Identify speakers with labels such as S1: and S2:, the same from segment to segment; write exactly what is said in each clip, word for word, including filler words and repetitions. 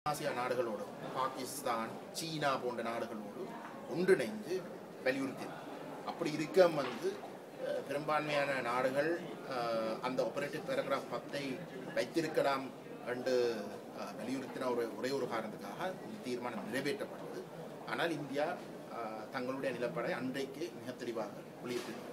S1: Asia நாடுகளோடு பாகிஸ்தான் சீனா போன்ற நாடுகளோடு ஒன்றிணைந்து வலியுறுத்தி அப்படி இருக்க வந்து பெரும்பான்மையான நாடுகள் அந்த ஆபரேட்டிவ் பேராகிராஃப் பத்தை வைத்திருக்கலாம் என்று வலியுறுத்தின ஒரு ஒரே ஒரு காரணத்துக்காக இந்த தீர்மானம் நிறைவேற்றப்பட்டது. ஆனால் இந்தியா தங்களுடைய நிலப்படை அன்றைக்கு மிக தெளிவாக வெளியிட்டிருந்தது.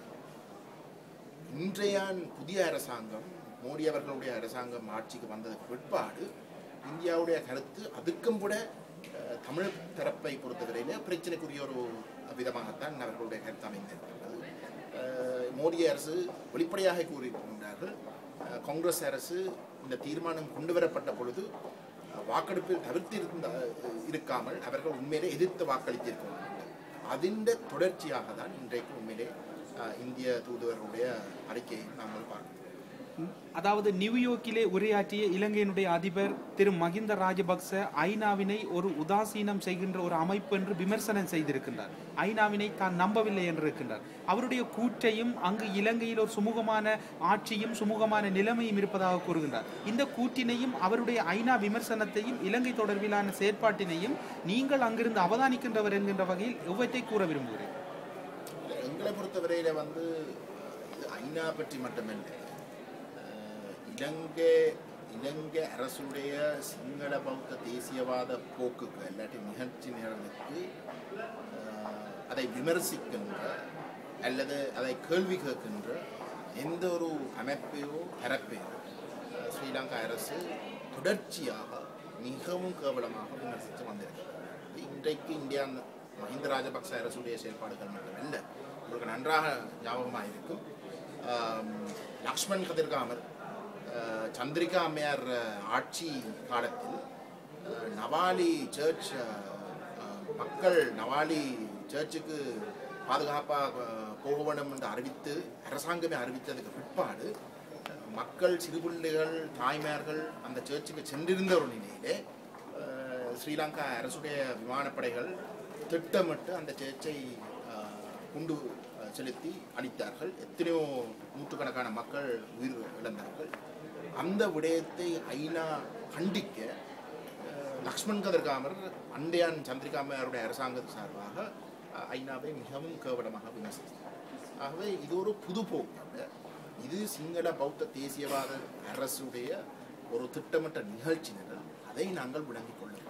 S1: இன்றைய புதிய அரசாங்கம் மோடி அவர்களுடைய அரசாங்கம் ஆட்சிக்கு வந்ததுக்கு பிற்பாடு இந்தியாவுடைய கருத்து அதுக்கும் கூட தமிழ் தரப்பை பொறுத்தவரையிலே பிரச்சனைக்குரிய ஒரு விதமாகத்தான் அவர்களுடைய கருத்து அமைந்திருக்கின்றது. மோடி அரசு வெளிப்படையாக கூறியிருக்கின்றார்கள், காங்கிரஸ் அரசு இந்த தீர்மானம் கொண்டு வரப்பட்ட பொழுது வாக்கெடுப்பில் தவிர்த்திருந்த இருக்காமல் அவர்கள் உண்மையிலே எதிர்த்து வாக்களித்திருக்கிறார்கள். அதின் தொடர்ச்சியாக தான் இன்றைக்கு உண்மையிலே இந்திய தூதுவருடைய அறிக்கையை நாங்கள் பார்க்கிறோம்.
S2: அதாவது நியூயார்க்கிலே உரையாற்றிய இலங்கையினுடைய அதிபர் திரு மஹிந்த ராஜபக்ச ஐநாவினை ஒரு உதாசீனம் செய்கின்ற ஒரு அமைப்பு என்று விமர்சனம் செய்திருக்கின்றார். ஐநாவினை தான் நம்பவில்லை என்று இருக்கின்றார். அவருடைய கூற்றையும் அங்கு இலங்கையில் ஒரு சுமூகமான ஆட்சியும் சுமூகமான நிலைமையும் இருப்பதாக கூறுகின்றார். இந்த கூற்றினையும் அவருடைய ஐநா விமர்சனத்தையும் இலங்கை தொடர்பிலான செயற்பாட்டினையும் நீங்கள் அங்கிருந்து அவதானிக்கின்றவர் என்கின்ற வகையில் எவ்வளத்தை கூற விரும்புகிறேன்.
S1: எங்களை பொறுத்தவரையில வந்து ஐநா பற்றி மட்டுமல்ல, இலங்கை இலங்கை அரசுடைய சிங்கள பௌத்த தேசியவாத போக்குக்கு இல்லாட்டி நிகழ்ச்சி நிரலுக்கு அதை விமர்சிக்கின்ற அல்லது அதை கேள்வி கேட்கின்ற எந்த ஒரு அமைப்பையோ தரப்பையோ ஸ்ரீலங்கா அரசு தொடர்ச்சியாக மிகவும் கேவலமாக விமர்சித்து வந்திருக்கிறது. இன்றைக்கு இந்தியா மஹிந்த ராஜபக்ச அரசுடைய செயல்பாடுகள் மட்டுமல்ல, உங்களுக்கு நன்றாக ஞாபகமாக இருக்கும், லக்ஷ்மண் கதிர்காமர் சந்திரிகா அம்மையார் ஆட்சி காலத்தில் நவாலி சர்ச் மக்கள் நவாலி சர்ச்சுக்கு பாதுகாப்பாக போக வேண்டும் என்று அறிவித்து அரசாங்கமே அறிவித்ததுக்கு பிற்பாடு மக்கள் சிறுபிள்ளைகள் தாய்மார்கள் அந்த சர்ச்சுக்கு சென்றிருந்த ஒரு நிலையிலே ஸ்ரீலங்கா அரசுடைய விமானப்படைகள் திட்டமிட்டு அந்த சர்ச்சை குண்டு செலுத்தி அளித்தார்கள். எத்தனையோ நூற்றுக்கணக்கான மக்கள் உயிர் இழந்தார்கள். அந்த விடயத்தை ஐநா கண்டிக்க லக்ஷ்மண் கதிர்காமர் அண்டையான் சந்திரிகாமையாருடைய அரசாங்கத்து சார்பாக ஐநாவை மிகவும் கேவலமாக விமர்சித்தார். ஆகவே இது ஒரு புது போக்கு, இது சிங்கள பௌத்த தேசியவாத அரசுடைய ஒரு திட்டமிட்ட நிகழ்ச்சி நிரல். அதை நாங்கள் விளங்கிக் கொள்ளுவோம்.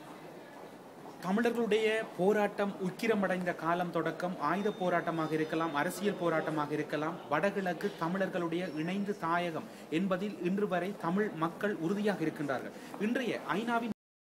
S2: தமிழர்களுடைய போராட்டம் உக்கிரமடைந்த காலம் தொடக்கம் ஆயுத போராட்டமாக இருக்கலாம், அரசியல் போராட்டமாக இருக்கலாம், வடகிழக்கு தமிழர்களுடைய இணைந்து தாயகம் என்பதில் இன்று வரை தமிழ் மக்கள் உறுதியாக இருக்கின்றார்கள். இன்றைய ஐநாவின்